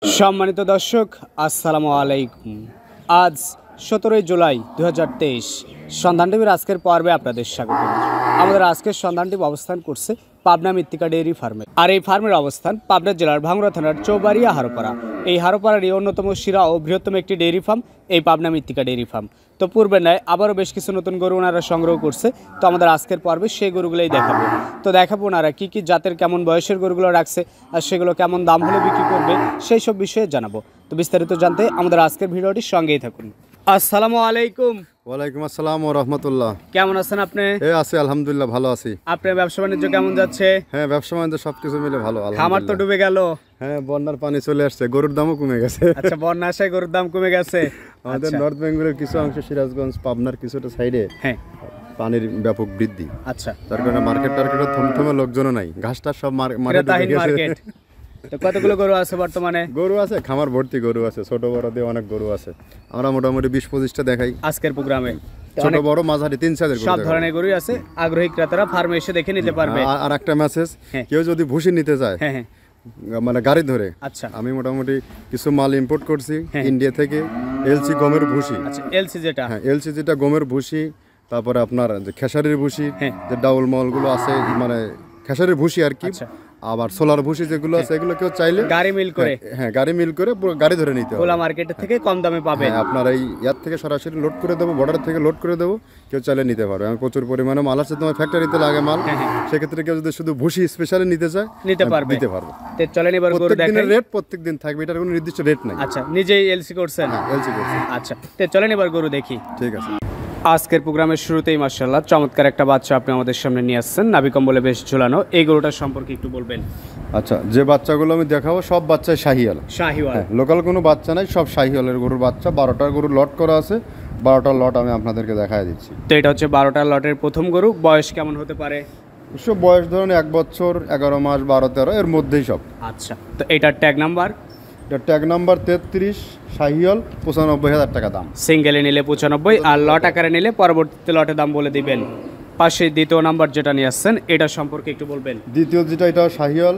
সম্মানিত দর্শক, আসসালামু আলাইকুম। আজ 17 জুলাই 2023 সন্ধান টিভির আজকের পর্বে আপনাদের স্বাগত। আমাদের আজকের সন্ধান টিভি অবস্থান করছে পাবনা মৃত্তিকা ডেইরি ফার্মে। আর এই ফার্মের অবস্থান পাবনা জেলার ভাঙ্গুড়া থানার চৌবাড়িয়া হারোপাড়া। এই হারোপাড়ারই অন্যতম সেরা ও বৃহত্তম একটি ডেইরি ফার্ম এই পাবনা মৃত্তিকা ডেইরি ফার্ম। তো পূর্বে নয় আবারও বেশ কিছু নতুন গরু ওনারা সংগ্রহ করছে। তো আমাদের আজকের পর্বে সেই গরুগুলোই দেখাবো। তো দেখাবো ওনারা কী কী জাতের কেমন বয়সের গরুগুলো রাখছে আর সেগুলো কেমন দাম হলে বিক্রি করবে সেই সব বিষয়ে জানাবো। তো বিস্তারিত জানতে আমাদের আজকের ভিডিওটির সঙ্গেই থাকুন। আসসালামু আলাইকুম। ওয়ালাইকুম আসসালাম ও রহমতুল্লাহ। কেমন আছেন আপনি? আছি আলহামদুলিল্লাহ, ভালো আছি। আপনার ব্যবসা বাণিজ্য কেমন যাচ্ছে? হ্যাঁ, ব্যবসা বাণিজ্য সবকিছু মিলে ভালো। খামার তো ডুবে গেল। হ্যাঁ, বন্যার পানি চলে আসছে, গরুর দামও কমে গেছে। আচ্ছা, বন্যা আসায় গরুর দাম কমে গেছে। আমাদের নর্থ বেঙ্গলের কিছু অংশ, সিরাজগঞ্জ, পাবনার কিছুটা সাইডে হ্যাঁ পানির ব্যাপক বৃদ্ধি। আচ্ছা, তার কারণে মার্কেট টার্কেটে থমথমে লোকজনও নাই, ঘাসটা সব মার্কেট। তো কতগুলো গরু আছে বর্তমানে? গরু আছে, খামার ভর্তি গরু আছে, ছোট বড় দিয়ে অনেক গরু আছে। আমরা মোটামুটি 20-25টা দেখাই আজকের প্রোগ্রামে। ছোট বড় মাঝারি 3 সাইজের সব ধরনের গরুই আছে, আগ্রহী ক্রেতারা ফার্মে এসে দেখে নিতে পারবে। আর একটা মেসেজ, কেউ যদি ভুসি নিতে চায় হ্যাঁ হ্যাঁ মানে গাড়ি ধরে, আচ্ছা, আমি মোটামুটি কিছু মাল ইম্পোর্ট করছি ইন্ডিয়া থেকে। এলসি গমের ভুসি, আচ্ছা এলসি যেটা, হ্যাঁ এলসি যেটা গমের ভুসি, তারপরে আপনার যে খেসারির ভুসি, যে ডাউল মলগুলো আছে মানে খেসারির ভুসি আর কি, আবার সোলার ভুসি যেগুলো আছে এগুলো কেউ চাইলে গাড়ি মিল করে, হ্যাঁ গাড়ি মিল করে গাড়ি ধরে নিতে হবে। খোলা মার্কেট থেকে কম দামে পাবেন। আপনার এই ইয়ার থেকে সরাসরি লোড করে দেবো, বর্ডার থেকে লোড করে দেবো, কেউ চাইলে নিতে পারবে। আমি প্রচুর পরিমাণে মাল আছে, তোমার ফ্যাক্টরিতে লাগে মাল, সেক্ষেত্রে কেউ যদি শুধু ভুসি স্পেশালি নিতে চায় নিতে পারবে। তো চলেন এবার গরু দেখাই। রেট প্রত্যেকদিন থাকবে, এটার কোনো নির্দিষ্ট রেট নাই। আচ্ছা, নিজেই এলসি করছেন? হ্যাঁ, এলসি করছি। আচ্ছা, তো চলেন এবার গরু দেখি। ঠিক আছে। আজকের প্রোগ্রামের শুরুতেই মাশাআল্লাহ চমৎকার একটা বাচ্চা আপনি আমাদের সামনে নিয়ে আসছেন, নাভি কম্বলে বেশ ঝুলানো। এই গরুটার সম্পর্কে একটু বলবেন। আচ্ছা, যে বাচ্চাগুলো আমি দেখাবো সব বাচ্চাই শাহিওয়াল। শাহিওয়াল, লোকাল কোনো বাচ্চা নাই, সব শাহিওয়ালের গরুর বাচ্চা। 12টা গরুর লট করা আছে, 12টা লট আমি আপনাদেরকে দেখাই দিচ্ছি। তো এটা হচ্ছে 12টা লটের প্রথম গরু। বয়স কেমন হতে পারে? সব বয়স ধরুন 1 বছর, 11 মাস, 12-13 এর মধ্যেই সব। আচ্ছা, তো এটার ট্যাগ নাম্বার? এটা ট্যাগ নাম্বার 33, শাহিওয়াল, 95,000 টাকা দাম। সিঙ্গেলে নিলে 95 আর লট আকারে নিলে পরবর্তীতে লটের দাম বলে দিবেন। পাশে দ্বিতীয় নাম্বার যেটা নিয়ে আসছেন এটা সম্পর্কে একটু বলবেন। দ্বিতীয় যেটা, এটা শাহিওয়াল,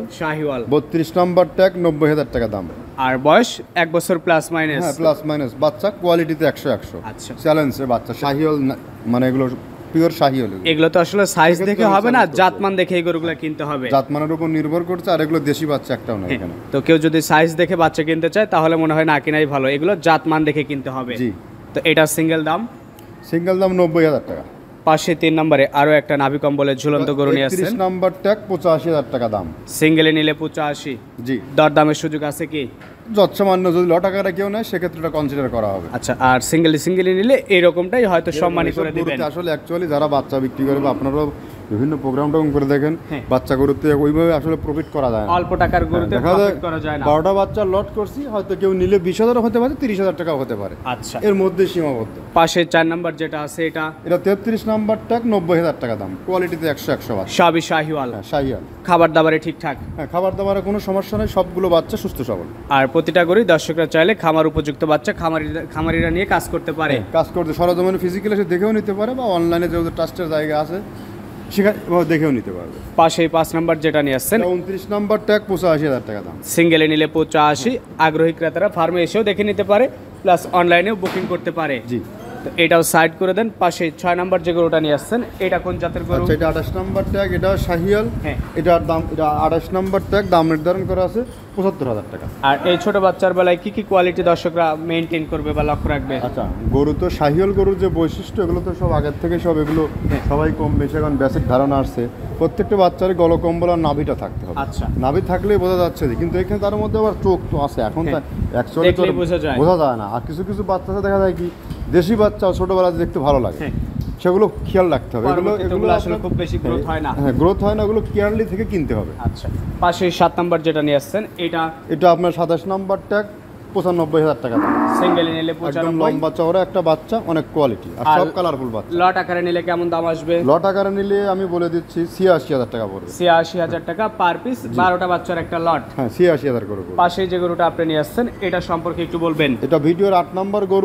32 নাম্বার ট্যাগ, 90,000 টাকা দাম। আর বয়স 1 বছর প্লাস মাইনাস? হ্যাঁ, প্লাস মাইনাস। বাচ্চা কোয়ালিটিতে 100-100। আচ্ছা, চ্যালেঞ্জের বাচ্চা শাহিওয়াল, মানে এগুলো পিওর শাহিওয়াল। এগুলো তো আসলে সাইজ দেখে হবে না, জাতমান দেখে এই গরুগুলো কিনতে হবে। জাতমানের উপর নির্ভর করছে, আর এগুলো দেশি বাচ্চা একটাও নাই এখানে। তো কেউ যদি সাইজ দেখে বাচ্চা কিনতে চায় তাহলে মনে হয় না কিনাই ভালো, এগুলো জাতমান দেখে কিনতে হবে। জি। তো এটা সিঙ্গেল দাম? সিঙ্গেল দাম 90,000 টাকা। পাশে 3 নম্বরে আরো একটা নাভি কম্বলের ঝুলন্ত গরু নিয়ে আসছেন। 31 নাম্বার ট্যাগ, 85,000 টাকা দাম। সিঙ্গেলে নিলে 85। জি। দরদামের সুযোগ আছে কি? যৎসামান্য যদি লট আকারে কেউ নেয় সেক্ষেত্রে এটা কনসিডার করা হবে। আচ্ছা, আর সিঙ্গেলি নিলে এরকমটাই হয়তো সম্মানী করে দিবেন। আসলে অ্যাকচুয়ালি যারা বাচ্চা বিক্রি করে বা আপনারাও বিভিন্ন প্রোগ্রাম করে দেখেন, বাচ্চা গরুতে ওইভাবে আসলে প্রফিট করা যায় না। অল্প টাকার গরুতে প্রফিট করা যায় না। 12টা বাচ্চা লট করছি, হয়তো কেউ নিলে 20,000 হতে পারে, 30,000 টাকাও হতে পারে। আচ্ছা, এর মধ্যে সীমাবদ্ধ। পাশে 4 নাম্বার যেটা আছে এটা? এটা 33 নাম্বার ট্যাগ, 90,000 টাকা দাম। কোয়ালিটিতে 100-100 বাচ্চা। সবই শাহিওয়াল? হ্যাঁ, শাহিওয়াল। খাবার দাবারে ঠিকঠাক? হ্যাঁ, খাবার দাবারে কোনো সমস্যা নেই, সবগুলো বাচ্চা সুস্থ সবল। আর প্রতিটা গরুই দর্শকরা চাইলে খামার উপযুক্ত বাচ্চা খামারিরা নিয়ে কাজ করতে পারে। কাজ করতে সরজমিনে ফিজিক্যালি এসে দেখেও নিতে পারে, বা অনলাইনে যেহেতু ট্রাস্টের জায়গা আছে সেখানে দেখেও নিতে পারবে। পাশে 5 নাম্বার যেটা নিয়ে আসছেন? 29 নাম্বার ট্যাগ, 85,000 টাকা দাম। সিঙ্গেলে নিলে 85। আগ্রহী ক্রেতারা ফার্মে এসেও দেখে নিতে পারে, প্লাস অনলাইনেও বুকিং করতে পারে। জি। তো এটাও সাইড করে দেন। পাশে 6 নাম্বার যে গরুটা নিয়ে আসছেন এটা কোন জাতের গরু? আচ্ছা, এটা 28 নাম্বার ট্যাগ, এটা শাহিওয়াল। এটার দাম, এটা 28 নাম্বার ট্যাগ, দাম নির্ধারণ করা আছে 75,000 টাকা। আর এই ছোট বাচ্চার বেলায় কি কি কোয়ালিটি দর্শকরা মেইনটেইন করবে বা লক্ষ্য রাখবে? আচ্ছা, গরু তো শাহিওয়াল গরুর যে বৈশিষ্ট্য, এগুলো তো সব আগের থেকে সব এগুলো সবাই কম বেশি এখন বেসিক ধারণা আসছে। প্রত্যেকটা বাচ্চারই গলকম্বল আর নাভিটা থাকতে হবে। আচ্ছা, নাভি থাকলেই বোঝা যাচ্ছে, কিন্তু এখানে তার মধ্যে আবার চোখ তো আছে, এখন অ্যাকচুয়ালি বোঝা যায় না। আর কিছু কিছু বাচ্চা দেখা যায় কি, দেশি বাচ্চা ছোটবেলায় দেখতে ভালো লাগে, সেগুলো খেয়াল রাখতে হবে। এগুলো আসলে খুব বেশি গ্রোথ হয় না। হ্যাঁ, গ্রোথ হয় না, ওগুলো কেয়ারলি থেকে কিনতে হবে। আচ্ছা, পাশে 7 নাম্বার যেটা নিয়ে আসছেন এটা আপনার 27 নাম্বার ট্যাগ, 95,000 টাকা দাম। সিঙ্গেলে নিলে 95। একদম লম্বা চওড়া একটা বাচ্চা, অনেক কোয়ালিটি, আর সব কালারফুল বাচ্চা। লট আকারে নিলে কেমন দাম আসবে? লট আকারে নিলে আমি বলে দিচ্ছি 86,000 টাকা পড়বে। 86,000 টাকা পার পিস, 12টা বাচ্চার একটা লট। হ্যাঁ, 86,000 করে। পাশে যে গরুটা আপনি নিয়ে আসছেন এটা সম্পর্কে একটু বলবেন। এটা ভিডিওর 8 নাম্বার গরু,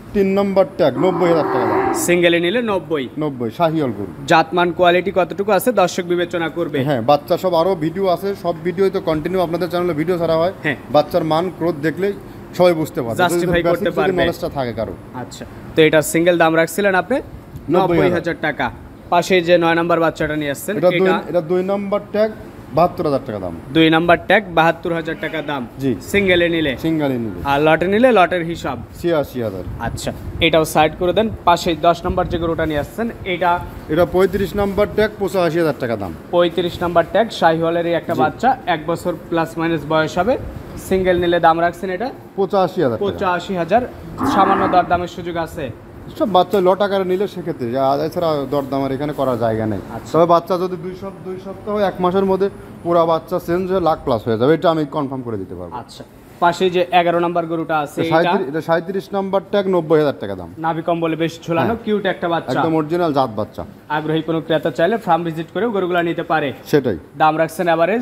3 নম্বর ট্যাগ 90,000 টাকা দাম। সিঙ্গেলে নিলে 90। 90 শাহিওয়াল গরু। জাতমান কোয়ালিটি কতটুকু আছে দর্শক বিবেচনা করবে। হ্যাঁ, বাচ্চা সব আরো ভিডিও আছে, সব ভিডিওই তো কন্টিনিউ আপনাদের চ্যানেলে ভিডিও ছাড়া হয়। হ্যাঁ। বাচ্চার মান ক্রোধ দেখলেই সবাই বুঝতে পারবে, জাস্টিফাই করতে পারবে, নলেজটা থাকে কারো। আচ্ছা, তো এটা সিঙ্গেল দাম রাখছিলেন আপনি 90,000 টাকা। পাশে যে 9 নাম্বার বাচ্চাটা নিয়ে আসছেন এটা 2 নম্বর ট্যাগ 72,000 টাকা দাম। 2 নাম্বার ট্যাগ 72,000 টাকা দাম। জি। সিঙ্গেলে নিলে, সিঙ্গেলে নিলে, আর লটে নিলে লটের হিসাব 86,000। আচ্ছা, এটাও সাইড করে দেন। পাশে 10 নাম্বার যে গরুটা নিয়ে আসছেন এটা 35 নম্বর ট্যাগ 85,000 টাকা দাম। 35 নাম্বার ট্যাগ শাহিওয়ালেরই একটা বাচ্চা, 1 বছর প্লাস মাইনাস বয়স হবে। সিঙ্গেল নিলে দাম রাখছেন এটা 85,000 টাকা। 85,000। সামান্য দরদামের সুযোগ আছে। সব বাচ্চা লট আকারে নিলে সেক্ষেত্রে এছাড়া দরদামের এখানে করার জায়গা নেই। তবে বাচ্চা যদি 2 সপ্তাহ 1 মাসের মধ্যে পুরো বাচ্চা চেঞ্জ হয়ে লাখ প্লাস হয়ে যাবে, এটা আমি কনফার্ম করে দিতে পারবো। আচ্ছা, পাশে যে 11 নাম্বার গরুটা আছে এটা 37 নম্বর ট্যাগ 90,000 টাকা দাম। নাভি কম্বলে বেশ ঝোলানো কিউট একটা বাচ্চা, একদম অরিজিনাল জাত বাচ্চা। আগ্রহী কোনো ক্রেতা চাইলে ফার্ম ভিজিট করেও গরুগুলা নিতে পারে। সেটাই। দাম রাখছেন এভারেজ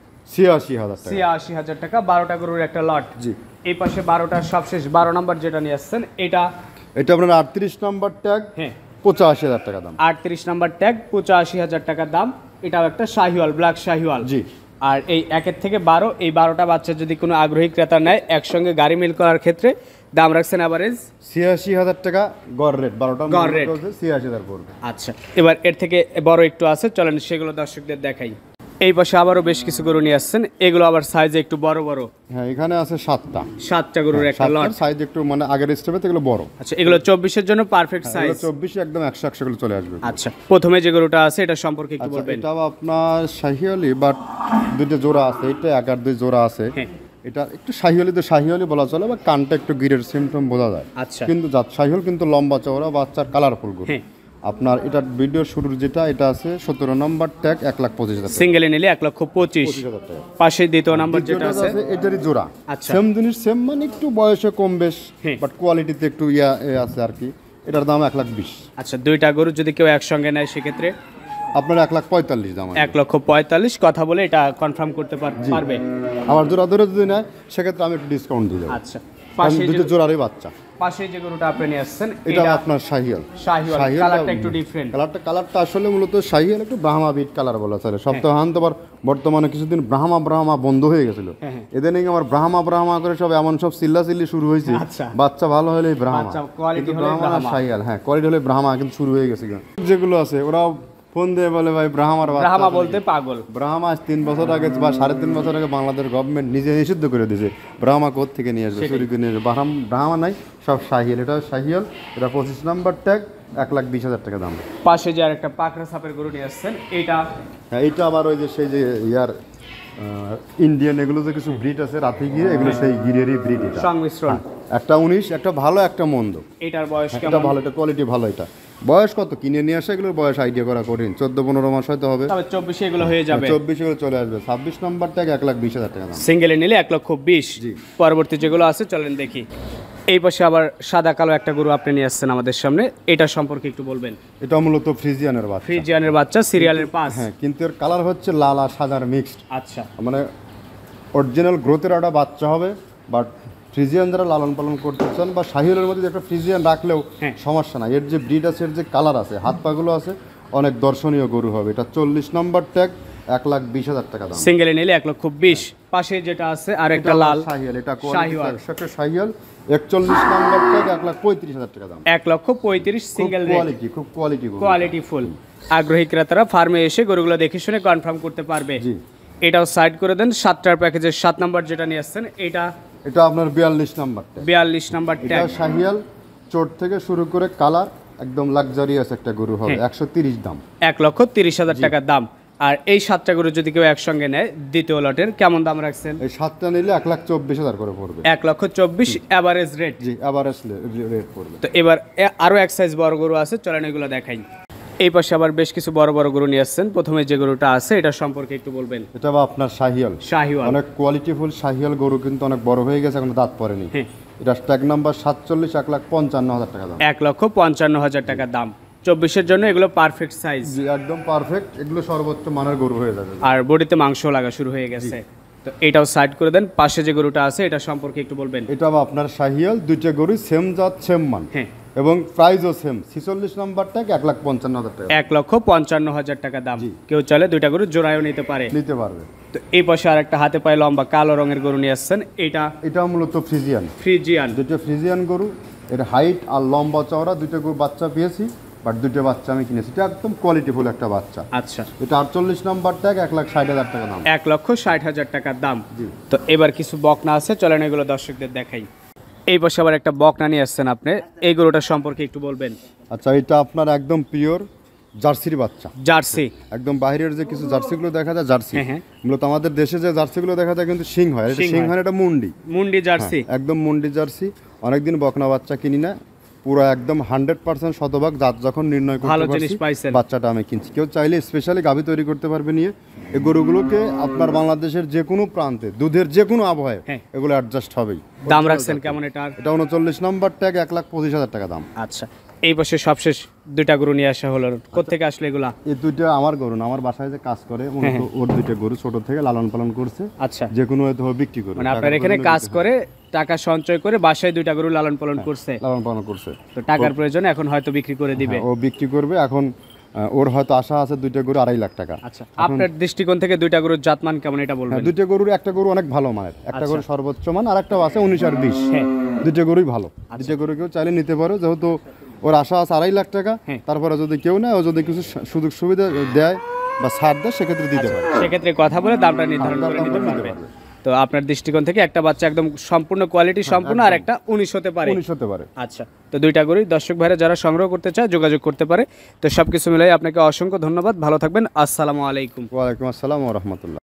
86,000 টাকা। 86,000 টাকা। 12টা গরুর একটা লট। জি। এই পাশে 12টার সবশেষ 12 নাম্বার যেটা নিয়ে আসছেন এটা আপনার 38 নম্বর ট্যাগ হ্যাঁ 85,000 টাকা দাম। 38 নাম্বার ট্যাগ 85,000 টাকা দাম। এটাও একটা শাহিওয়াল, ব্ল্যাক শাহিওয়াল। জি। আর এই 1 থেকে 12, এই 12টা বাচ্চা যদি কোনো আগ্রহী ক্রেতা নেয় একসঙ্গে গাড়ি মিল করার ক্ষেত্রে দাম রাখছেন এভারেজ 86,000 টাকা গড় রেট। 12টা গড় রেট 86,000 পড়বে। আচ্ছা, এবার এর থেকে বড় একটু আছে, চলেন সেগুলো দর্শকদের দেখাই। এই পাশে আবারও বেশ কিছু গরু নিয়ে আসছেন, এগুলো আবার সাইজে একটু বড় বড়। হ্যাঁ, এখানে আছে 7টা গরুর একটা লট। সাইজ একটু মানে আগের স্টেপে এগুলো বড়। আচ্ছা, এগুলো 24 এর জন্য পারফেক্ট সাইজ। 24 একদম 100 গুলো চলে আসবে। আচ্ছা, প্রথমে যে গরুটা আছে এটা সম্পর্কে একটু বলবেন। এটাও আপনার শাহিওয়ালি, বাট দুইটা জোড়া আছে, এটা এক আর দুই জোড়া আছে। হ্যাঁ। এটা একটু শাহিওয়ালি বলা চলে, বা কানটা একটু গিরের সিমটম বোঝা যায়। আচ্ছা, কিন্তু জাত শাহিওয়াল কিন্তু লম্বা চওড়া বাচ্চার কালারফুল গরু। হ্যাঁ। আপনার এটা ভিডিও শুরুর যেটা এটা আছে 17 নম্বর ট্যাগ 1,25,000 টাকা। সিঙ্গেলে নিলে 1,25,000 টাকা। পাশে দ্বিতীয় নাম্বার যেটা আছে এটারই জোড়া। আচ্ছা। সেম জিনিস, সেম মানে একটু বয়সে কম বেশ, হ্যাঁ। বাট কোয়ালিটিতে একটু আছে আর কি। এটার দাম 1,20,000। আচ্ছা, দুইটা গরু যদি কেউ একসঙ্গে নেয় সেক্ষেত্রে আপনার 1,45,000 দাম। 1,45,000 কথা বলে এটা কনফার্ম করতে পারবে। আবার জোড়া ধরে যদি নেয় সেক্ষেত্রে আমি একটু ডিসকাউন্ট দিয়ে দেবো। আচ্ছা, পাশে দুটো জোড়ারই বাচ্চা। পাশে যে গরুটা আপনি নিয়ে আসছেন এটা আপনার শাহিওয়াল। কালারটা একটু ডিফারেন্ট। কালারটা আসলে মূলত শাহিওয়াল একটু ব্রাহ্মা বিট কালার বলা চলে। সপ্তাহান্ত আবার বর্তমানে কিছুদিন ব্রাহ্মা বন্ধ হয়ে গেছিল। এদের নাকি আমার ব্রাহ্মা করে সব এমন সব চিল্লাচিল্লি শুরু হয়েছে। বাচ্চা ভালো হলে ব্রাহ্মা, শাহিওয়াল হ্যাঁ কোয়ালিটি হলে ব্রাহ্মা কিন্তু শুরু হয়ে গেছে। যেগুলো আছে ওরাও ফোন দিয়ে বলে ভাই ব্রাহ্মা বলতে পাগল। ব্রাহ্মা 3 বছর আগে বা 3.5 বছর আগে বাংলাদেশ গভর্নমেন্ট নিজে নিষিদ্ধ করে দিয়েছে। ব্রাহ্মা কোথা থেকে নিয়ে আসবে, চুরি করে নিয়ে আসবে। ব্রাহ্মা নাই, সব শাহিওয়াল। এটা শাহিওয়াল, এটা 25 নম্বর ট্যাগ 1,20,000 টাকা দাম। পাশে যে আরেকটা পাকড়া সাপের গরু নিয়ে আসছেন এটা হ্যাঁ, এটা আবার ওই যে সেই যে ইন্ডিয়ান এগুলো যে কিছু ব্রিড আছে রাতে গিয়ে, এগুলো সেই গিরেরই ব্রিড। এটা সংমিশ্রণ। একটা 19, একটা ভালো একটা মন্দ। এটার বয়স কেমন? এটা ভালো, এটা কোয়ালিটি ভালো। এটা বয়স কত কিনে নিয়ে আসে, এগুলোর বয়স আইডিয়া করা কঠিন। 14-15 মাস হয়তো হবে। তবে 24 এগুলো হয়ে যাবে। 24 এগুলো চলে আসবে। 26 নম্বর ট্যাগ 1,20,000 টাকা দাম। সিঙ্গেলে নিলে 1,20,000। পরবর্তী যেগুলো আছে চলেন দেখি। এই পাশে আবার সাদা কালো একটা গরু আপনি নিয়ে আসছেন আমাদের সামনে, এটা সম্পর্কে একটু বলবেন। এটা মূলত ফ্রিজিয়ানের বাচ্চা। ফ্রিজিয়ানের বাচ্চা, সিরিয়ালের পাস। হ্যাঁ, কিন্তু এর কালার হচ্ছে লাল আর সাদার মিক্সড। আচ্ছা, মানে অরিজিনাল গ্রোথের একটা বাচ্চা হবে। বাট ফ্রিজিয়ান যারা লালন পালন করতে চান বা শাহিওয়ালের মধ্যে একটা ফ্রিজিয়ান রাখলেও সমস্যা নাই। এর যে ব্রিড আছে, এর যে কালার আছে, হাত পাগুলো আছে, অনেক দর্শনীয় গরু হবে। এটা 40 নম্বর ট্যাগ 1,20,000 টাকা দাম। সিঙ্গেলে নিলে 1,20,000। পাশে যেটা আছে আর একটা লাল শাহিওয়াল, এটা শাহিওয়াল 41 নম্বর ট্যাগ 1,35,000 টাকা দাম। 1,35,000 সিঙ্গেল রেট। খুব কোয়ালিটি ফুল। আগ্রহী ক্রেতারা ফার্মে এসে গরুগুলো দেখে শুনে কনফার্ম করতে পারবে। জি। এটাও সাইড করে দেন। 7টার প্যাকেজের 7 নাম্বার যেটা নিয়ে আসছেন এটা আপনার 42 নাম্বার ট্যাগ। 42 number tag. এটা শাহিওয়াল, চোট থেকে শুরু করে কালার একদম লাক্সারিয়াস একটা গরু হবে। 130 দাম। 1,30,000 টাকা দাম। আর এই 7টা গরু যদি কেউ একসঙ্গে নেয় দ্বিতীয় লটের কেমন দাম রাখছেন? এই 7টা নিলে 1,24,000 করে পড়বে। 1,24,000 এভারেজ রেট। জি, এভারেজ রেট পড়বে। তো এবার আরো এক সাইজ বড় গরু আছে, চলেন এগুলো দেখাই। এই পাশে আবার বেশ কিছু বড় বড় গরু নিয়ে আসছেন। প্রথমে যে গরুটা আছে এটা সম্পর্কে একটু বলবেন। এটা আপনার শাহিওয়াল। অনেক কোয়ালিটিফুল শাহিওয়াল গরু, কিন্তু অনেক বড় হয়ে গেছে, এখন দাঁত পড়েনি। এটা ট্যাগ নাম্বার 47, 1,55,000 টাকা দাম। 1,55,000 টাকা দাম। 24-এর জন্য এগুলো পারফেক্ট সাইজ। জি, একদম পারফেক্ট। এগুলো সর্বোচ্চ মানের গরু হয়ে যাবে। আর বডিতে মাংস লাগা শুরু হয়ে গেছে। তো তো এটাও সাইড করে দেন। পাশে যে গরুটা আছে এটা সম্পর্কে একটু বলবেন। এটা আপনার শাহিয়াল, দুইটা গরু সেম জাত সেম মান, হ্যাঁ, এবং প্রাইসও সেম। 46 নাম্বার ট্যাগ 1,55,000 টাকা, 1,55,000 টাকা দাম। কেউ চাইলে দুইটা গরু জোড়ায়ও নিতে পারে। নিতে পারবে। তো এই পাশে আর একটা হাতে পায়ে লম্বা কালো রঙের গরু নিয়ে আসছেন, এটা মূলত ফ্রিজিয়ান। ফ্রিজিয়ান, দুটো ফ্রিজিয়ান গরু, এর হাইট আর লম্বা চওড়া, দুটো গরু বাচ্চা পেয়েছি, বাট দুটো বাচ্চা আমি কিনেছি। এটা একদম কোয়ালিটিফুল একটা বাচ্চা। আচ্ছা, এটা 48 নাম্বার ট্যাগ 1,60,000 টাকা দাম। 1,60,000 টাকার দাম। তো এবার কিছু বকনা আছে, চলেন এগুলো দর্শকদের দেখাই। এই পাশে আবার একটা বকনা নিয়ে আসছেন আপনি, এই গরুটার সম্পর্কে একটু বলবেন। আচ্ছা, এটা আপনার একদম পিওর জার্সির বাচ্চা। জার্সি, একদম বাইরের যে কিছু জার্সিগুলো দেখা যায় জার্সি, হ্যাঁ। মূলত আমাদের দেশে যে জার্সিগুলো দেখা যায় কিন্তু সিং হয়, এটা সিং হয়, এটা মুন্ডি জার্সি, একদম মুন্ডি জার্সি। অনেকদিন বকনা বাচ্চা কিনি না, পুরো একদম 100% শতভাগ জাত যখন নির্ণয় করতে পারছি বাচ্চাটা আমি কিনছি। কেউ চাইলে স্পেশালি গাভী তৈরি করতে পারবে নিয়ে। এই গরুগুলোকে আপনার বাংলাদেশের যে কোনো প্রান্তে দুধের যে কোনো আবহাওয়ায় এগুলো অ্যাডজাস্ট হবেই। দাম রাখছেন কেমন এটা? এটা 39 নাম্বার ট্যাগ 1,25,000 টাকা দাম। আচ্ছা, এই পাশে সবশেষ দুইটা গরু নিয়ে আসা হলো, কোত্থেকে আসলে এগুলা? এই দুইটা আমার গরু না, আমার বাসায় যে কাজ করে ওর দুইটা গরু ছোট থেকে লালন পালন করছে। আচ্ছা, যে কোনো হয়তো বিক্রি করে, মানে আপনার এখানে কাজ করে টাকা সঞ্চয় করে বাসায় দুইটা গরু লালন পালন করছে, তো টাকার প্রয়োজনে এখন হয়তো বিক্রি করে দিবে। ও বিক্রি করবে এখন, ওর হয়তো আশা আছে দুইটা গরু 2.5 লাখ টাকা। আচ্ছা, আপনার দৃষ্টিকোণ থেকে দুইটা গরুর জাতমান কেমন এটা বলবেন? দুইটা গরুর একটা গরু অনেক ভালো মানের, একটা গরু সর্বোচ্চ মান, আর একটা আছে 19 আর 20। দুইটা গরুই ভালো। দুইটা গরু কেউ চাইলে নিতে পারো, যেহেতু ওর আশা আছে 2.5 লাখ টাকা। তারপরে যদি কেউ নেয়, ও যদি কিছু সুযোগ সুবিধা দেয় বা ছাড় দেয়, সেক্ষেত্রে দিতে পারে। সেক্ষেত্রে কথা বলে দামটা নির্ধারণ করে নিতে পারবে। তো আপনার দৃষ্টিকোণ থেকে একটা বাচ্চা একদম সম্পূর্ণ কোয়ালিটি সম্পূর্ণ, আর একটা 19 হতে পারে। আচ্ছা, তো দুইটা গরুই দর্শক ভাইরা যারা সংগ্রহ করতে চায় যোগাযোগ করতে পারে। তো সবকিছু মিলাই আপনাকে অসংখ্য ধন্যবাদ, ভালো থাকবেন, আসসালামু আলাইকুম। ওয়ালাইকুম আসসালাম ওয়া রাহমাতুল্লাহ।